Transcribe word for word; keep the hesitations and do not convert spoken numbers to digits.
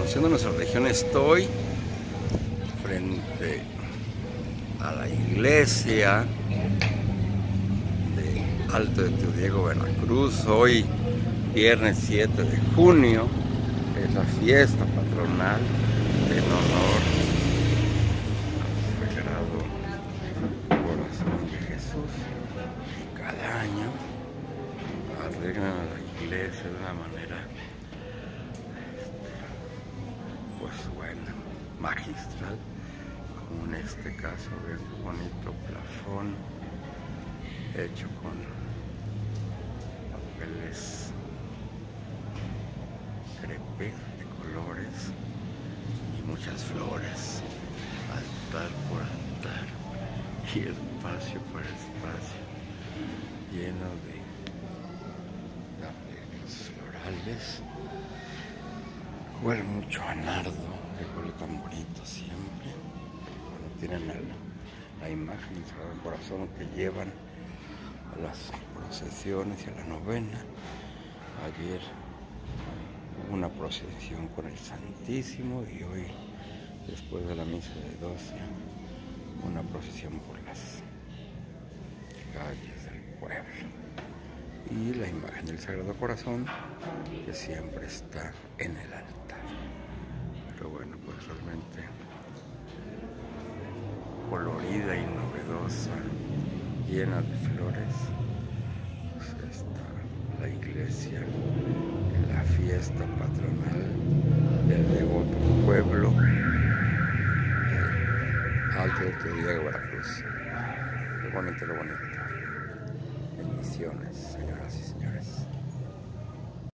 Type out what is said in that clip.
anunciando nuestra región. Estoy frente a la iglesia de Alto de Teodiego, Veracruz. Hoy, viernes siete de junio, es la fiesta patronal en honor al Sagrado Corazón de Jesús. Y cada año arreglan a la iglesia de una manera, pues bueno, magistral, como en este caso. Ven un bonito plafón hecho con papeles crepé de colores y muchas flores, altar por altar y espacio por espacio, lleno de arreglos florales. Huele mucho a nardo, que huele tan bonito siempre. Cuando tienen el, la imagen del Sagrado Corazón que llevan a las procesiones y a la novena. Ayer hubo una procesión con el Santísimo y hoy, después de la misa de doce, una procesión por las calles del pueblo. Y la imagen del Sagrado Corazón, que siempre está en el altar. Pero bueno, pues realmente colorida y novedosa, llena de flores. Pues está la iglesia en la fiesta patronal del devoto pueblo de Alto de Teodiego, Veracruz. Qué bonito, lo bonito. Bendiciones, señoras y señores.